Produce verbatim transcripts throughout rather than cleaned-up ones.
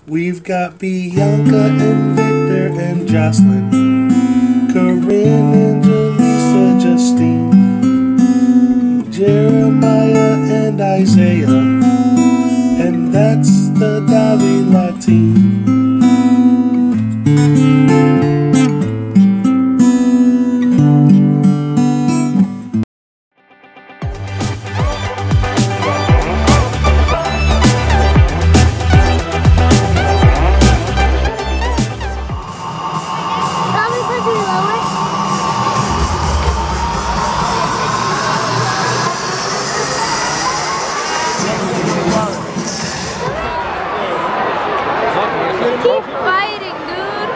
We've got Bianca and Victor and Jocelyn, Corinne and Jaleesa, Justine, Jeremiah and Isaiah, and that's the Davila team. Keep fighting, dude.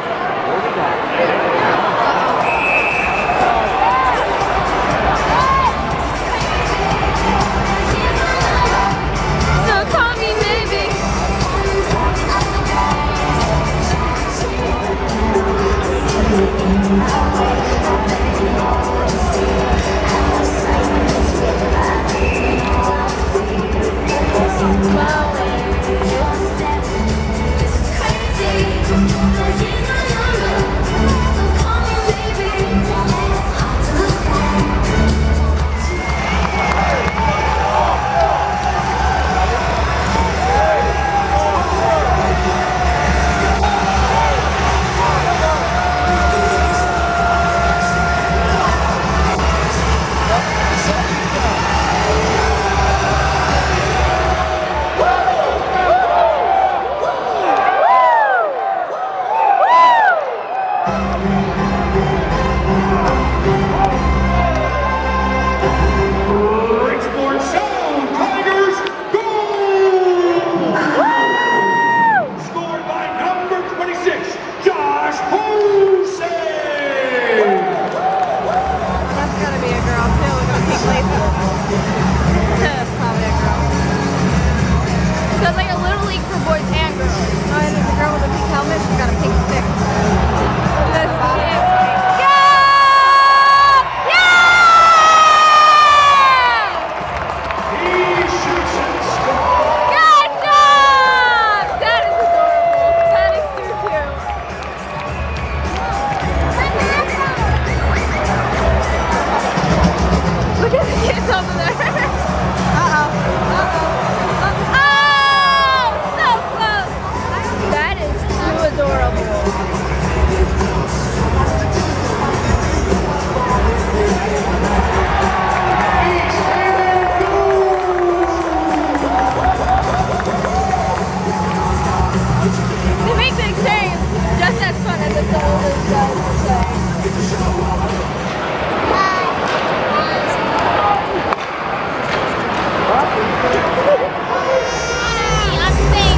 So call me maybe. So it's like a little league for boys and girls. Oh, and there's a girl with a pink helmet. She's got a pink stick. This is yeah! Yeah! He shoots and scores. Good job! That is adorable. That is too cute. Look at the kids over there. Uh-oh. Uh-oh. They make the experience just as fun as it's the oldest guys would say. I'm safe.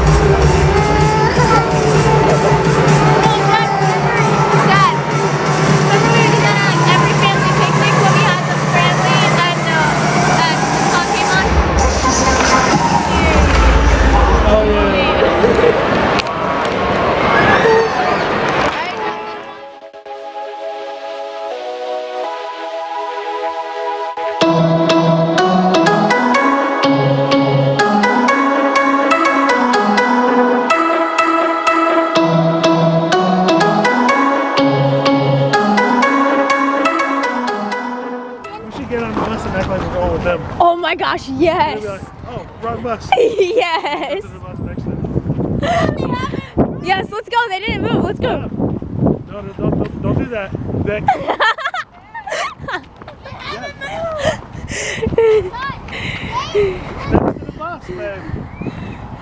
Oh my gosh, yes! Like, oh, wrong bus. Yes! The bus next to Yes, let's go. They didn't move. Let's go. yeah. No, no, don't, don't, don't do that. That Step to the bus, man.